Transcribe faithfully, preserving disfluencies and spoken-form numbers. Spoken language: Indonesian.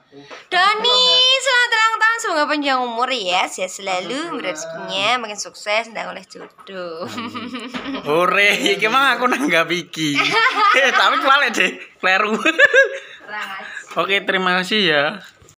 Doni, selamat ulang tahun, semoga panjang umur ya, sehat selalu, rezekinya makin sukses dan oleh jodoh. Hore, iki mah aku nanggap iki. Eh, tapi kualik deh, kleru. Oke, terima kasih ya.